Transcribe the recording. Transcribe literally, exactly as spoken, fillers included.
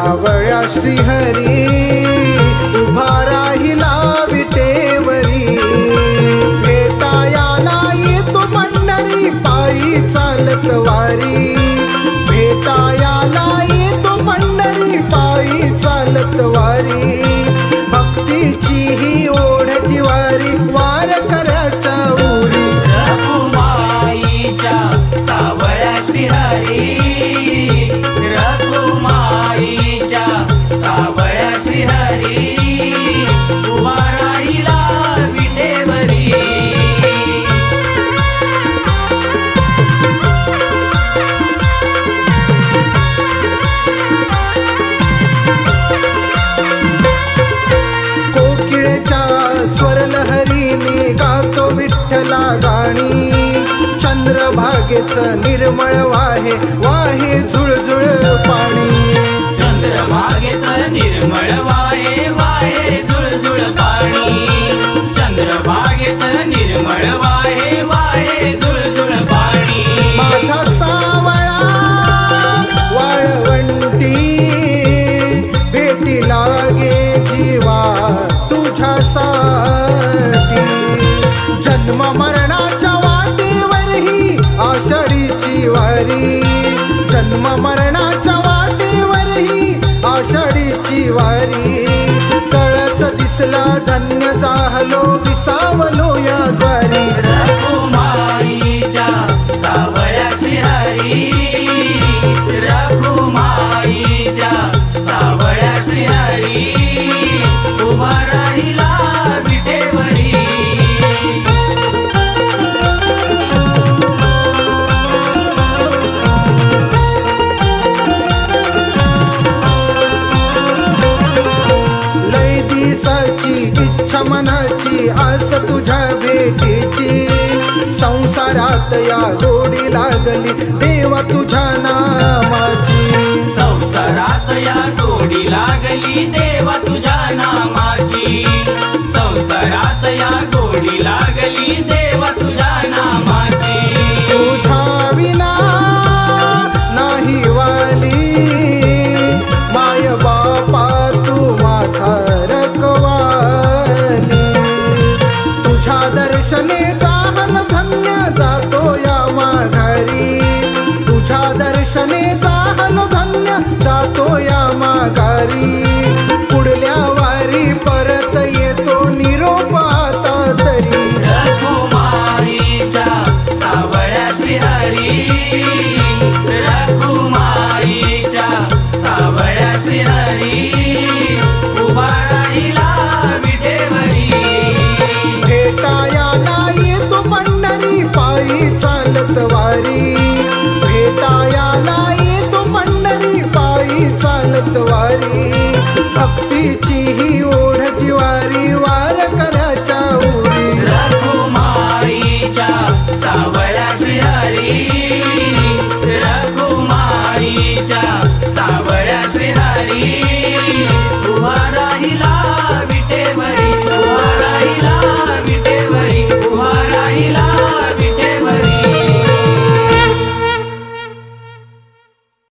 सावळ्या श्रीहरी उभा राहिला विटेवरी। भेटायाला येतो पंढरी पायी चालत वारी। भेटायाला येतो पंढरी पायी चालत वारी। भक्तीची ही ओढ जिवारी वारकऱ्याच्या उरी। रखुमाईच्या सावळ्या श्रीहरी, रखुमाईच्या सावळ्या श्रीहरी उभा राहिला विटेवरी। स्वरलहरीने गातो विठ्ठला गाणी। चंद्रभागेचं निर्मळ वाहे वाहे झुळझुळ पाणी। चंद्रभागेचं निर्मळ वाहे वाहे झुळझुळ पाणी। चंद्रभागेचं निर्मळ वाहे वाहे झुळझुळ पाणी। माझा सावळा वाळवंटी भेटी लागे जीवा तुझ्यासाठी। जन्म मरणाच्या वाटेवरही आषाढीची वारी। जन्म मरणाच्या वाटेवरही आषाढीची वारी। कळस दिसला धन्य झालो विसावलो या द्वारी। रखुमाईच्या सावळ्या श्रीहरी, रखुमाईच्या सावळ्या श्रीहरी उभा राहिला विटेवरी। लय दिसाची इच्छा मनाची आस तुझ्या भेटीची। संसारात या गोडी लागली देवा तुझ्या नामाची। संसारात या गोडी लागली देवा तुझ्या नामाची। संसारात या गोडी लागली देवा तुझ्या नामाची। तुझ्या विना नाही वाली माय बापा तू माझा रखवाली। तुझ्या दर्शने जाहल धन्य जातो या माघारी। तुझ्या दर्शने जाहल धन्य जातो या माघारी। पुढल्या वारी परत येतो निरोप आता तरी। रखुमाईच्या सावळ्या श्रीहरी, रखुमाईच्या सावळ्या श्रीहरी उभा राहिला विटेवरी। भेटायाला येतो पंढरी पायी चालत वारी। भेटायाला येतो पंढरी पायी चालत वारी। भक्तीची ही ओढ जिवारी वारकऱ्याच्या उरी। रखुमाईच्या सावळ्या श्रीहरी, रखुमाईच्या सावळ्या श्रीहरी उभा राहिला विटेवरी, उभा राहिला विटेवरी।